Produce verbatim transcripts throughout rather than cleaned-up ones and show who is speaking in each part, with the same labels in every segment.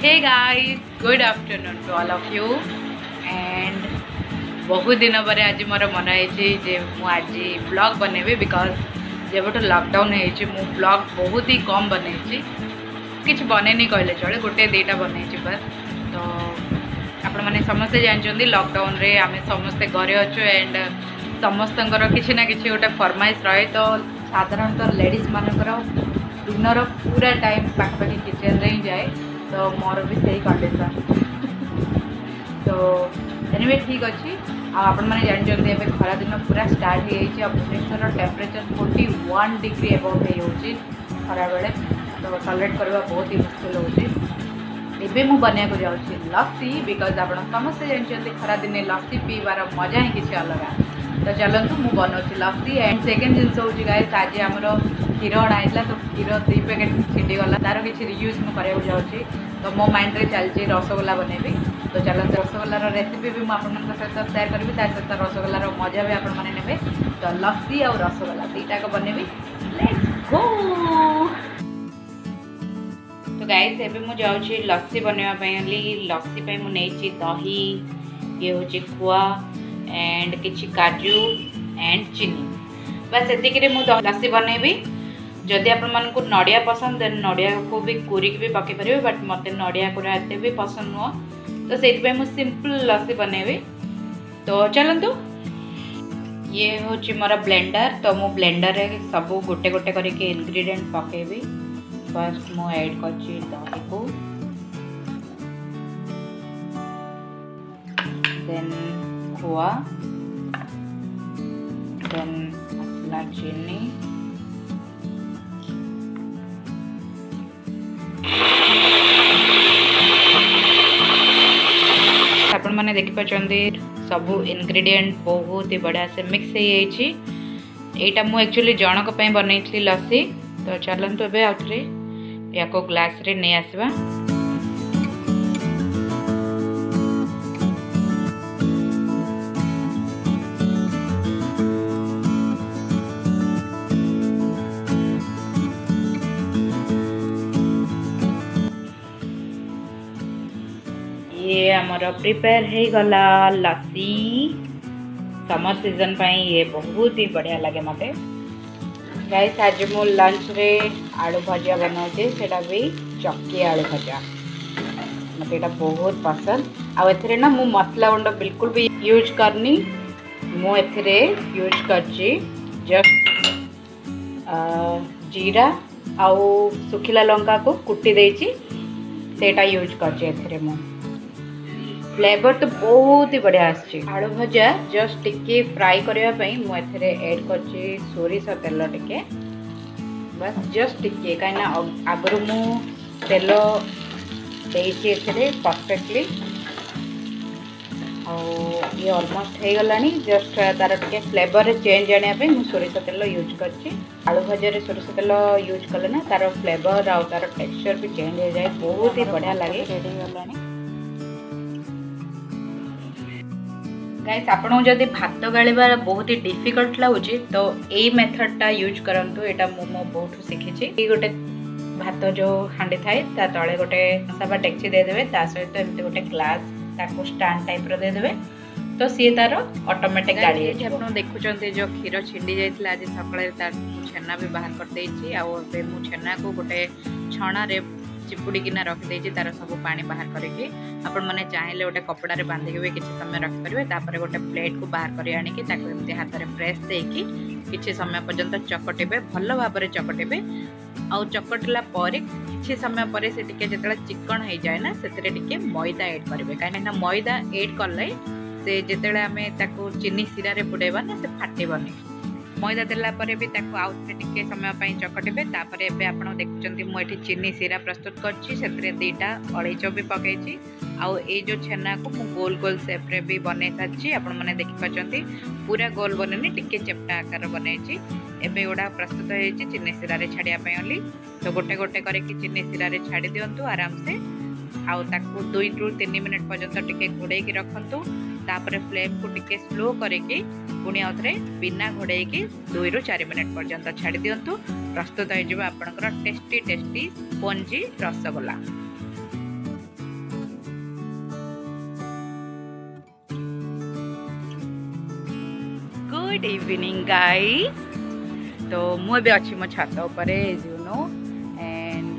Speaker 1: Hey guys, good afternoon to all of you and बहुत दिन पर आज मोर मन है आज ब्लॉग बनैबी बिकज जब लॉकडाउन है ब्लॉग बहुत ही कम बन कि बनैनी कहले चले गोटे दुईटा बन बस तो आपण मैंने समस्ते जानते लॉकडाउन रे आम समस्ते घरे अच्छु एंड समस्त किसी ना कि गोटे फरमाइश रहे तो साधारणतः लेडीज मानकर दिनर पूरा टाइम पाखापाखि किचन रे ही जाए तो मोर भी सही कंडीशन तो एनिवे ठीक अच्छी आपण मैंने जानते हैं खरा दिन पूरा स्टार्ट हो Bhubaneswar temperature forty one degree above हो खरा बेले तो टॉलरेट करवा बहुत ही मुश्किल होती मु बनिया को जाऊँगी लस्सी बिकज आप समस्ते जानते खरा दिन लस्सी पीबार मजा ही किसी अलग तो चलतु मु बनाऊँ लस्सी एंड सेकेंड जिनस हूँ गाइस आज आमर क्षीर अणाई तो क्षीर दुई पैकेट छिड़गला तार किसी रियूज मुझे जाऊँगी तो मो माइंड रे चलती रसगोला बनैबी तो चलते रसगोलार रेसिपी भी मुझे सहित सेयार करी सहित रसगोलार मजा भी आपण मैंने ने तो लस्सी और रसगोला दुईटाक बनैबी लेट्स गो। तो गाइस एबे मु जाउछि लस्सी बनवाई लस्सी मुझे दही ये हूँ खुआ एंड किछि काजू एंड चीनी बस एतिक मुझे लस्सी बनैबी जदि आपण मानकु नड़िया पसंद देन नड़िया को भी कोरिक भी पकई पारे बट मत नड़िया कोरा एते भी पसंद नुह तो से मु सिंपल लस्सी बनैबी तो चलतु ये हूँ मोर ब्लेंडर तो मु ब्लेंडर रे सब गोटे गोटे करके इनग्रेडिएंट पकेबी फर्स्ट मु ऐड करछि दही को देन खोआ देन मसला चीनी आपण मैंने देखिपारे सब इनग्रेडिएंट बहुत ही बढ़िया से मिक्स हो जाइए मु एक्चुअली जनक बनई लस्सी तो चलतु ए आउे या ग्लास रे नहीं आसवा ये आमर प्रिपेयर हो गला लस्सी समर सीजन पाई ये बहुत ही बढ़िया लगे मते गाइस आज मो लंच रे आलू भजिया बनाऊे सेटा भी चक्की आलू भजिया मत ये बहुत पसंद आ एथरे ना मु मसला गुंड बिल्कुल भी यूज करनी मु एथरे यूज करची जस्ट जीरा आउ सुखिला लंका को कुटी देची सेटा यूज करची एथरे मु फ्लेवर तो बहुत ही बढ़िया आलू भजा जस्ट टिके फ्राई करने मुझे ऐड कर सोरिष तेल टिके बस जस्ट टिके कहीं आगर मु तेल दे परफेक्टली ये ऑलमोस्ट हो गला जस्ट तार टे फ्लेवर चेंज आने मुझे सोरिष तेल यूज कर आलू भजा सोरिष तेल यूज कले ना तार फ्लेवर आउ तार टेक्सचर भी चेंज हो जाए बहुत ही बढ़िया लगे रेडी गलानी गाइस आपको जदि भात गाड़बार बहुत ही डिफिकल्ट लगुच तो यही मेथडटा यूज करंतु एटा मो मो बहुत शिखी गोटे भात जो हांडी थाए ता तले गोटे सभा डेक्ची देदेवे ता सहित एमती गोटे ग्लास ताको स्टैंड टाइप रो देदेवे तो सी तार ऑटोमेटिक गाड़ी आप देखुं जो क्षीर छिंडी जाइए आज सकाଳେ छेना भी बाहर कर देछि आ मु छेना को गोटे छणा रे चिपुड़ीकिना रखिदे तार सब पानी बाहर करके आपण मैंने चाहिए गोटे कपड़ा बांधिक भी किसी समय रखिपारे तापर गोटे प्लेट को बाहर कर आनिकी एमती हाथ में प्रेस देकी किसी समय पर्यंत चकटेबे भल भाव में चकटेबे आउ चकटिला किसी समय पर से टिके जिते चिकन हो जाए ना से मैदा ऐड करेंगे कहीं मैदा ऐड कले से जिते आम चीनी सिरा बुड़ेबा ना से फाटबनी मैदा देला परे भी ताको आउ टिके समय चकटेबे तापर एबे आपण देखुचंती मु एठी चीनी सिरा प्रस्तुत करछि सेतरे दीटा अळैच भी पकेछि आउ ए जो छेना को मु गोल गोल शेप रे भी बनै साछि आपण माने देखि पाचंती पूरा गोल बनेनी टिके चेपटा आकार बनैछि एबे ओडा प्रस्तुत होइछि चीनी सिरा रे छाडिया पय ओनली तो गोटे गोटे करे कि चीनी सिरा रे छाडी दियंतु आराम से आउ ताको दुई रु तीन मिनिट पर्यंत टिके घोड़े की रखंतु तापर फ्लेम को टिके स्लो करके पुणी आउथरे बिना घोड़े की दुई रु चार मिनिट पर्यंत छाड़ी दियंतु प्रस्तुत हो आपनकर tasty tasty spongy rasagola. Good evening guys. तो मुझे अच्छी मो छात उपर एज यू नो एंड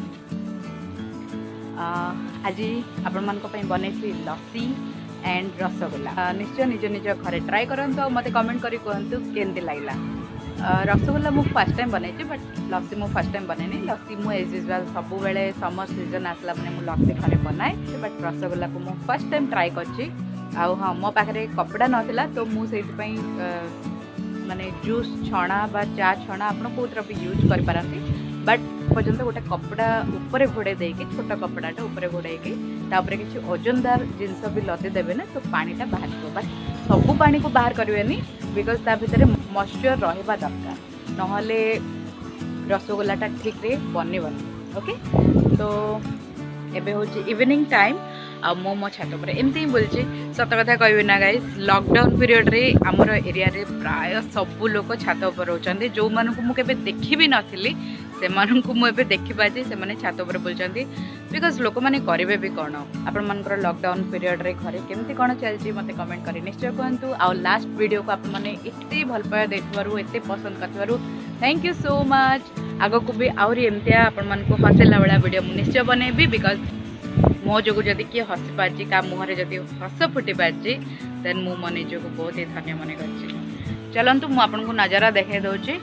Speaker 1: आज आपण मान बन लस्सी एंड रसगोल्ला। निश्चय निज निज घर ट्राए करंतु और मते कमेंट करी कहंतु केंती लागला। रसगोल्ला मु फर्स्ट टाइम बनैछि बट लस्सी मु फर्स्ट टाइम बनेनी। लस्सी मु एज यूजुअल सब बेले समर सीजन आसला माने मु लस्सी घरे बनाए बट रसगोल्ला को मु फर्स्ट टाइम ट्राए करछि। आ हाँ मो पाखे कपड़ा नाला तो मुझे माने जूस छणा बा चा छणा आप कौन भी यूज करपारती बट पर्यंत गोटे कपड़ा ऊपर घोड़े देकी छोट कपड़ाटा ऊपर घोड़े तापर किसी ओजनदार जिनस भी लदे देवे ना तो पानीटा बाहर बट सबू पानी को बाहर करेंगे बिकज ता भीतर मॉइस्चर रहा दरकार नहले रसगोल्लाटा ठीक रे बनबनी। ओके तो एबे होची इवनिंग टाइम आ मो मो छात पर एमती ही बोलছি। सत कथा कहबी ना गाइस लॉकडाउन पीरियड रे आमर एरिया रे प्राय सबू लोक छात पर रोचंती जो मानकु मु केबे देखि भी नथिली से मानकु मु एबे देखि पाछि से माने छात पर बोलचंती बिकॉज लोक माने करिवे भी कोन आपन मानकर लॉकडाउन पीरियड रे घरे केमती कोन चलची मते कमेंट करी निश्चय कहंतु। आ लास्ट वीडियो को आपन माने एते भल पाया देखबारु एते पसंद करबारु थैंक यू सो मच। आगो को भी आउरी एमतिया आपन मानकु हसेला वाला वीडियो मु निश्चय बनेबी बिकॉज मो जो जदि किए हसी पार्टी का मुहर जदि हस फुटी पार्टी देन मु मो निज को बहुत ही धन्य मन कर। चलतु मु आपन को नजारा देखे दौची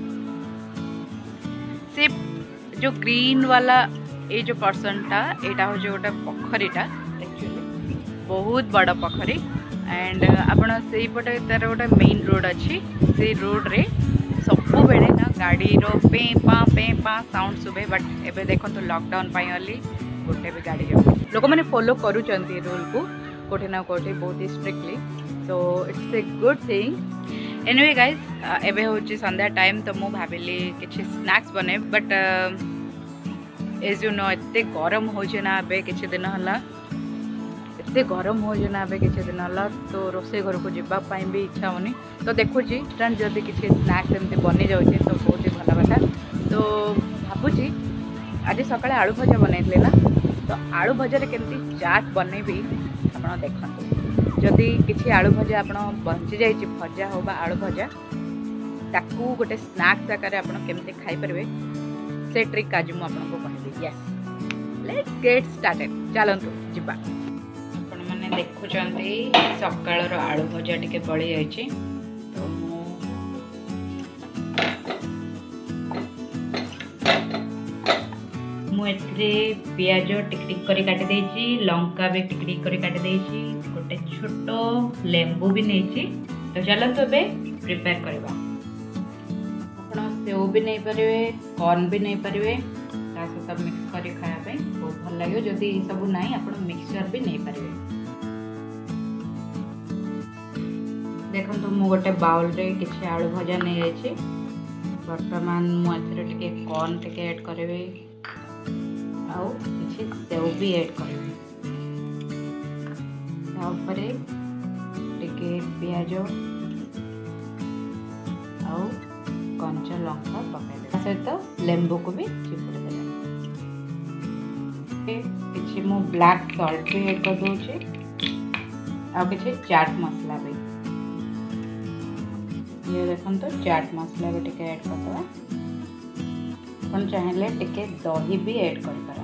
Speaker 1: से जो ग्रीन वाला ये जो पर्सनटा यहाँ हूँ गोटे पोखरीटा एक्चुअली बहुत बड़ पोखरी एंड आपड़ से पटे तार गोटे मेन रोड अच्छी से रोड रे सबु बेले ना गाड़ी रो पे पा पे पा साउंड सुबे बट एबे देखो तो लॉकडाउन पाई गोटे भी गाड़ी जाऊ लोक मैंने फॉलो करूचंती रूल को कोठे ना कोठे बहुत ही strictly so it's a good thing. Anyway guys एबे होची संध्या टाइम तो मु भाबिली किछि स्नैक्स बने बट एज यू नो एते गरम होचे ना एबे किछि दिन हला एते गरम होचे ना एबे किछि दिन हला तो रोसे घर को जिबा पाई भी इच्छा होनी तो देखुची ट्रेंड जदी किछि स्नैक्स एमते बनी जाउची तो बहुत ही भला कथा। तो भाबुची आज सकाळे आलू भजा बनैले ना तो आलू भजार केमती चाट बनैबी आपन देखंतु जदि किछि आलू भजा आपन बंची जाइछि भजा हो बा आलू भजा ताकू गोटे स्नैक्स आकार आपन केमती खाई परबे से ट्रिक आज मु आपन को कहबी। यस लेट्स गेट स्टार्टेड चलंतु जिबा। आपन माने देखुचंती सकाळ रो आलू भजा टिके बळी जाइछि तो मुझे पियाज टिक टिक करी काटी देछि लंका भी टिक टिक करी काटी देछि गोटे छोटो लेंबू भी नेछि। तो चलत एबे प्रिपेयर करबा। आपण सेव भी नहीं परिवे कॉर्न भी नहीं परिवे ता सहित मिक्स करी खाया पे बहुत भल लागियो जदी सब नाही आपण मिक्सचर भी नहीं परिवे। देखन तो मु गोटे बाउल रे किछि आलू भजा नै जाइछि वर्तमान मु एथरे टिके कॉर्न टिके ऐड करबे आउ किछि सेव भी ऐड करबे तापरे टिके पियाज आउ कंचा लंका पकाइबे सहित लेंबू को भी चिपुड़ देबे किछि मु ब्लैक सॉल्ट भी ऐड कर दोछे आउ किछि चाट मसाला भी ये देखन तो चाट मसाला भी टिके ऐड कर दवा अपन चाहेले टिके दही भी ऐड कर पारन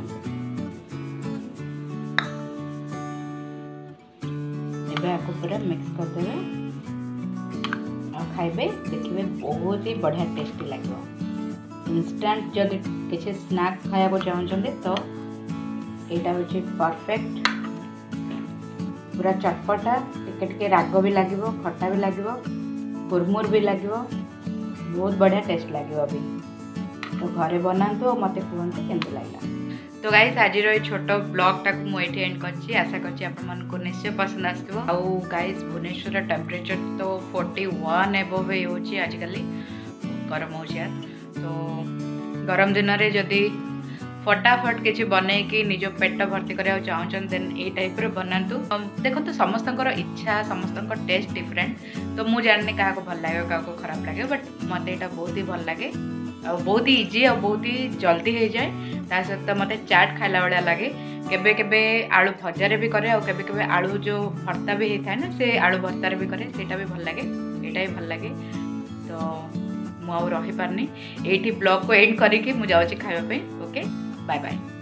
Speaker 1: एबे आको पूरा मिक्स कर देबे और खाइबे देखिबे बहुत ही बढ़िया टेस्टी लागियो। इंस्टेंट जदि किछि स्नैक्स खाया को चाहछन्ते तो एटा होछि परफेक्ट पूरा चटपटा टिके टिके राग भी लागिवो खट्टा भी लागिवो कुरमुर भी लागिवो बहुत बढ़िया टेस्ट लागिवो अभी तो घरे बनातु और मते कहंतु केमती लागला। तो गाइस आज रो छोटो ब्लॉग टाक मु एठी एंड करछि आशा करछि आपन मन को निश्चय पसंद आस्थिबो। आ गाइस भुवनेश्वर टेम्परेचर तो इकतालीस एबव हे होछि आजकल गरम होछि यार तो गरम दिन रे जदी फटाफट किसी बनै कि निज पेट भर्ती करा चाहछन देन ए टाइप रो बनातु। देखो तो समस्तंकर इच्छा समस्तंकर टेस्ट डिफरेंट तो मु जानने क्या भल लगे क्या खराब लगे बट मत यहाँ बहुत ही भल लगे आ बहुत ही इजी और बहुत ही जल्दी हो जाए ता सहित मत चाट खाला भाया लगे केबे केबे आलू भजा भी करे और केबे केबे आलू जो भर्ता भी होता है ना से आलू भर्तार भी करे सेटा भी भल लगे। एटा ही भल लगे तो मु आउ रही पारनी एठी ब्लॉग को एंड करिकी मु जाउची खाइबा पे ओके बाय बाय।